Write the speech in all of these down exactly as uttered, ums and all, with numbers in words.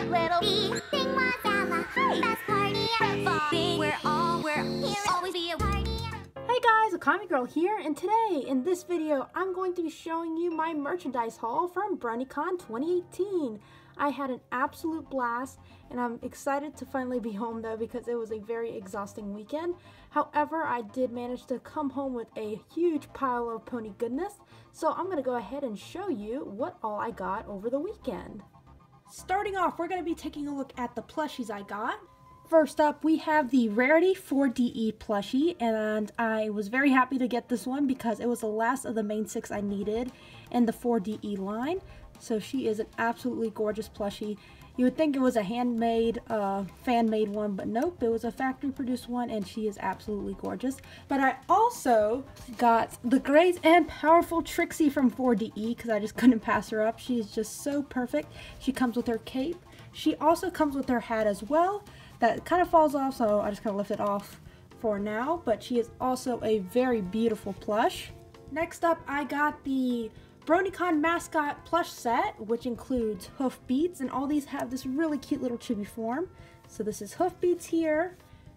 little bee. Thing was at the best party ever. We're all, we're here, always be a party. Hey guys, Akami Girl here, and today in this video I'm going to be showing you my merchandise haul from BronyCon twenty eighteen. I had an absolute blast, and I'm excited to finally be home though because it was a very exhausting weekend. However, I did manage to come home with a huge pile of pony goodness, so I'm going to go ahead and show you what all I got over the weekend. Starting off, we're going to be taking a look at the plushies I got. First up, we have the Rarity four D E plushie, and I was very happy to get this one because it was the last of the main six I needed in the four D E line. So she is an absolutely gorgeous plushie. You would think it was a handmade, uh, fan-made one, but nope, it was a factory-produced one, and she is absolutely gorgeous. But I also got the great and powerful Trixie from four D E because I just couldn't pass her up. She is just so perfect. She comes with her cape. She also comes with her hat as well. That kind of falls off, so I just kind of lift it off for now, but she is also a very beautiful plush. Next up, I got the BronyCon mascot plush set, which includes Hoofbeats, and all these have this really cute little chibi form. So this is Hoofbeats here,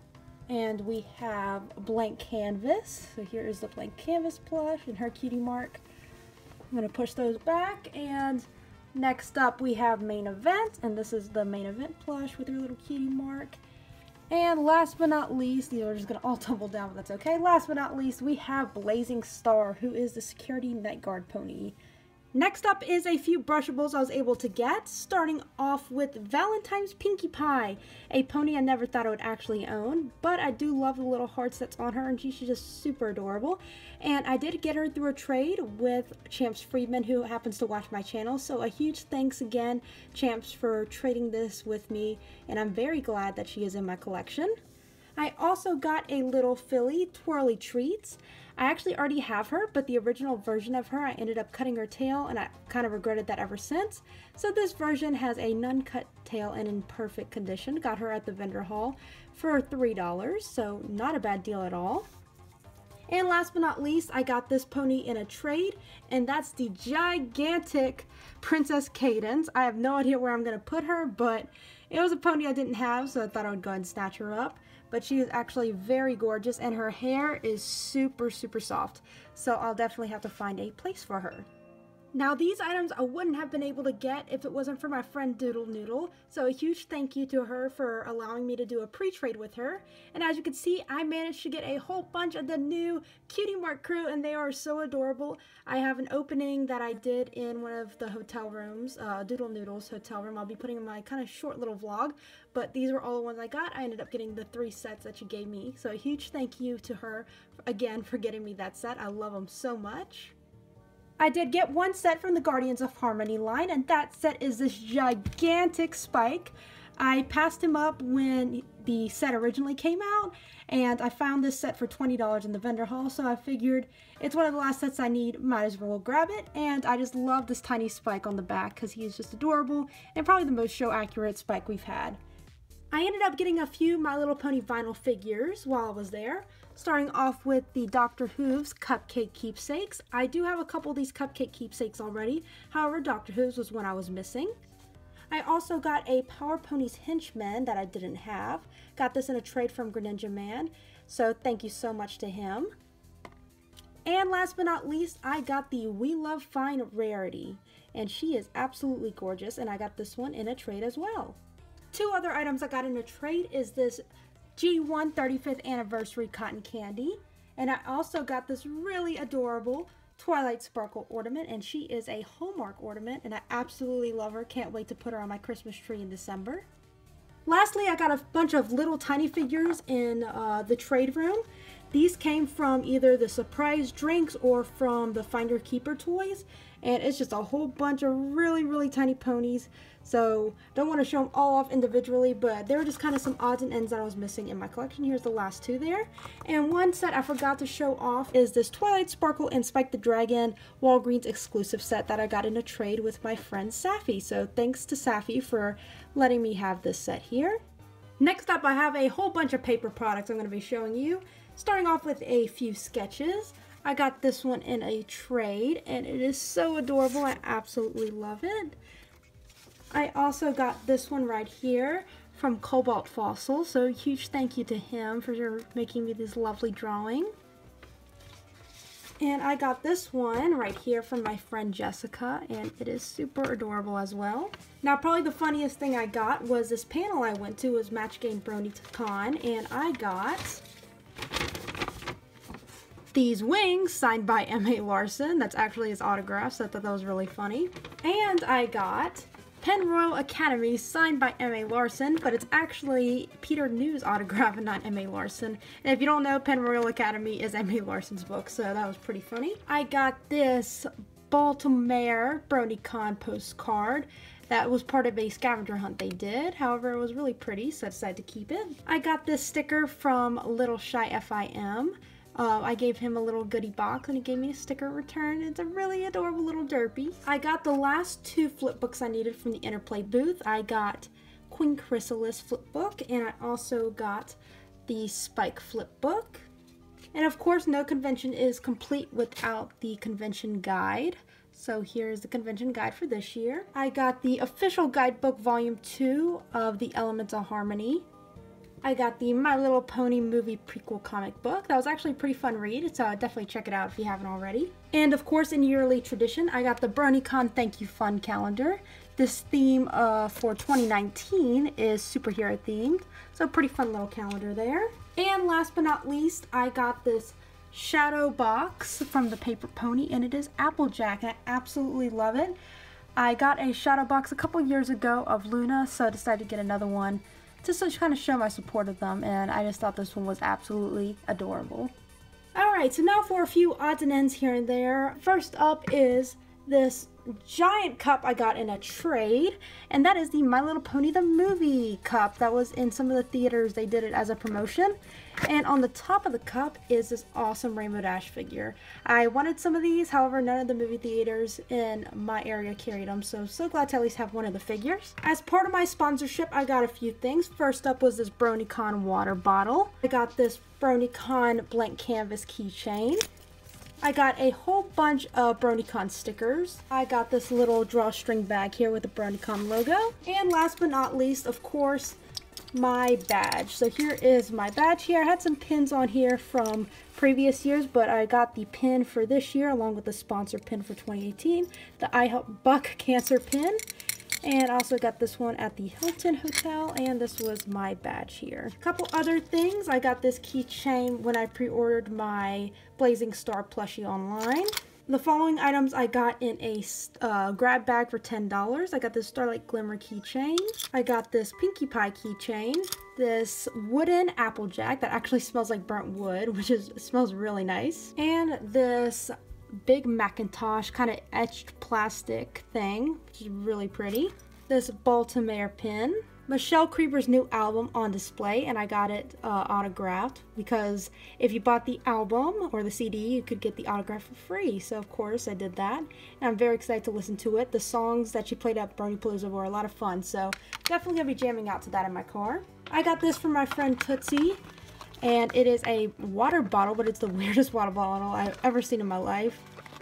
and we have a blank canvas. So here is the blank canvas plush and her cutie mark. I'm going to push those back, and next up we have Main Event, and this is the Main Event plush with her little cutie mark. And last but not least, these are just going to all tumble down, but that's okay. Last but not least, we have Blazing Star, who is the Security Night Guard pony. Next up is a few brushables I was able to get, starting off with Valentine's Pinkie Pie, a pony I never thought I would actually own, but I do love the little hearts that's on her, and she's just super adorable. And I did get her through a trade with Champs Friedman, who happens to watch my channel, so a huge thanks again, Champs, for trading this with me, and I'm very glad that she is in my collection. I also got a little filly, Twirly Treats. I actually already have her, but the original version of her, I ended up cutting her tail, and I kind of regretted that ever since. So this version has a non-cut tail and in perfect condition. Got her at the vendor hall for three dollars, so not a bad deal at all. And last but not least, I got this pony in a trade, and that's the gigantic Princess Cadance. I have no idea where I'm going to put her, but it was a pony I didn't have, so I thought I would go ahead and snatch her up. But she is actually very gorgeous, and her hair is super, super soft. So I'll definitely have to find a place for her. Now, these items I wouldn't have been able to get if it wasn't for my friend Doodle Noodle, so a huge thank you to her for allowing me to do a pre-trade with her. And as you can see, I managed to get a whole bunch of the new Cutie Mark crew, and they are so adorable. I have an opening that I did in one of the hotel rooms, uh, Doodle Noodle's hotel room. I'll be putting in my kind of short little vlog, but these were all the ones I got. I ended up getting the three sets that she gave me, so a huge thank you to her, again, for getting me that set. I love them so much. I did get one set from the Guardians of Harmony line, and that set is this gigantic Spike. I passed him up when the set originally came out, and I found this set for twenty dollars in the vendor hall, so I figured it's one of the last sets I need, might as well grab it. And I just love this tiny Spike on the back because he is just adorable and probably the most show accurate Spike we've had. I ended up getting a few My Little Pony vinyl figures while I was there, starting off with the Doctor Who's Cupcake Keepsakes. I do have a couple of these Cupcake Keepsakes already, however Doctor Who's was one I was missing. I also got a Power Ponies Henchman that I didn't have. Got this in a trade from Greninja Man, so thank you so much to him. And last but not least, I got the We Love Fine Rarity, and she is absolutely gorgeous, and I got this one in a trade as well. Two other items I got in a trade is this G one thirty-fifth Anniversary Cotton Candy, and I also got this really adorable Twilight Sparkle ornament, and she is a Hallmark ornament, and I absolutely love her. Can't wait to put her on my Christmas tree in December. Lastly, I got a bunch of little tiny figures in uh, the trade room. These came from either the surprise drinks or from the Find Your Keeper toys, and it's just a whole bunch of really, really tiny ponies. So don't want to show them all off individually, but there were just kind of some odds and ends that I was missing in my collection. Here's the last two there. And one set I forgot to show off is this Twilight Sparkle and Spike the Dragon Walgreens exclusive set that I got in a trade with my friend Safi. So thanks to Safi for letting me have this set here. Next up, I have a whole bunch of paper products I'm going to be showing you. Starting off with a few sketches. I got this one in a trade, and it is so adorable. I absolutely love it. I also got this one right here from Cobalt Fossil, so huge thank you to him for making me this lovely drawing. And I got this one right here from my friend Jessica, and it is super adorable as well. Now, probably the funniest thing I got was this panel I went to was Match Game BronyCon, and I got these wings signed by M A Larson. That's actually his autograph, so I thought that was really funny. And I got Penroyal Academy signed by M A Larson, but it's actually Peter New's autograph and not M A Larson. And if you don't know, Penroyal Academy is M A Larson's book, so that was pretty funny. I got this Baltimore BronyCon postcard that was part of a scavenger hunt they did. However, it was really pretty, so I decided to keep it. I got this sticker from Little Shy F I M. Uh, I gave him a little goodie box and he gave me a sticker in return. It's a really adorable little derpy. I got the last two flip books I needed from the Interplay booth. I got Queen Chrysalis flip book, and I also got the Spike flip book. And of course, no convention is complete without the convention guide. So here's the convention guide for this year. I got the official guidebook volume two of the Elements of Harmony. I got the My Little Pony movie prequel comic book. That was actually a pretty fun read, so definitely check it out if you haven't already. And of course, in yearly tradition, I got the BronyCon Thank You Fun calendar. This theme uh, for twenty nineteen is superhero themed, so pretty fun little calendar there. And last but not least, I got this shadow box from the Paper Pony, and it is Applejack, and I absolutely love it. I got a shadow box a couple years ago of Luna, so I decided to get another one just to kind of show my support of them, and I just thought this one was absolutely adorable. Alright, so now for a few odds and ends here and there. First up is this giant cup I got in a trade, and that is the My Little Pony the Movie cup that was in some of the theaters. They did it as a promotion. And on the top of the cup is this awesome Rainbow Dash figure. I wanted some of these, however none of the movie theaters in my area carried them, so so glad to at least have one of the figures. As part of my sponsorship, I got a few things. First up was this BronyCon water bottle. I got this BronyCon blank canvas keychain. I got a whole bunch of BronyCon stickers. I got this little drawstring bag here with the BronyCon logo. And last but not least, of course, my badge. So here is my badge here. I had some pins on here from previous years, but I got the pin for this year along with the sponsor pin for twenty eighteen, the I Help Buck Cancer pin. And also got this one at the Hilton Hotel, and this was my badge here. A couple other things. I got this keychain when I pre-ordered my Blazing Star plushie online. The following items I got in a uh, grab bag for ten dollars. I got this Starlight Glimmer keychain. I got this Pinkie Pie keychain. This wooden Applejack that actually smells like burnt wood, which is smells really nice. And this big Macintosh kind of etched plastic thing, which is really pretty. This Baltimore pin. Michelle Creeper's new album on display, and I got it uh, autographed because if you bought the album or the C D, you could get the autograph for free. So of course I did that, and I'm very excited to listen to it. The songs that she played at Bronypalooza were a lot of fun, so definitely gonna be jamming out to that in my car. I got this from my friend Tootsie, and it is a water bottle, but it's the weirdest water bottle I've ever seen in my life.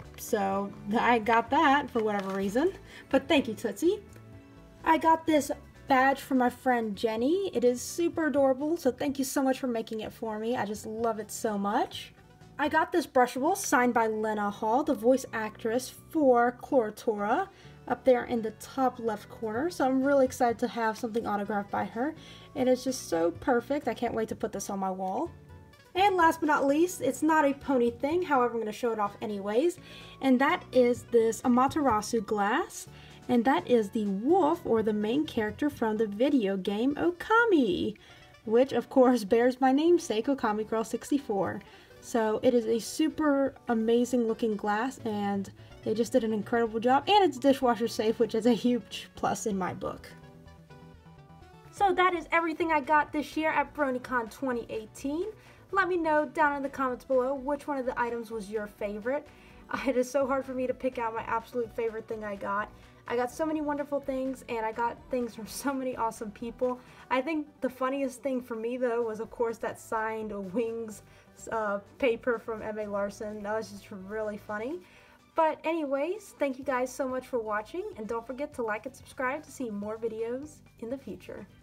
So I got that for whatever reason, but thank you, Tootsie. I got this badge from my friend Jenny. It is super adorable, so thank you so much for making it for me. I just love it so much. I got this brushable signed by Lena Hall, the voice actress for Chlorotora, up there in the top left corner, so I'm really excited to have something autographed by her. It is just so perfect. I can't wait to put this on my wall. And last but not least, it's not a pony thing, however I'm going to show it off anyways, and that is this Amaterasu glass. And that is the wolf, or the main character from the video game Okami, which of course bears my namesake, Okami Girl sixty-four. So it is a super amazing looking glass, and they just did an incredible job, and it's dishwasher safe, which is a huge plus in my book. So that is everything I got this year at BronyCon twenty eighteen. Let me know down in the comments below which one of the items was your favorite. It is so hard for me to pick out my absolute favorite thing I got. I got so many wonderful things, and I got things from so many awesome people. I think the funniest thing for me, though, was of course that signed Wings uh, paper from M A Larson. That was just really funny. But anyways, thank you guys so much for watching, and don't forget to like and subscribe to see more videos in the future.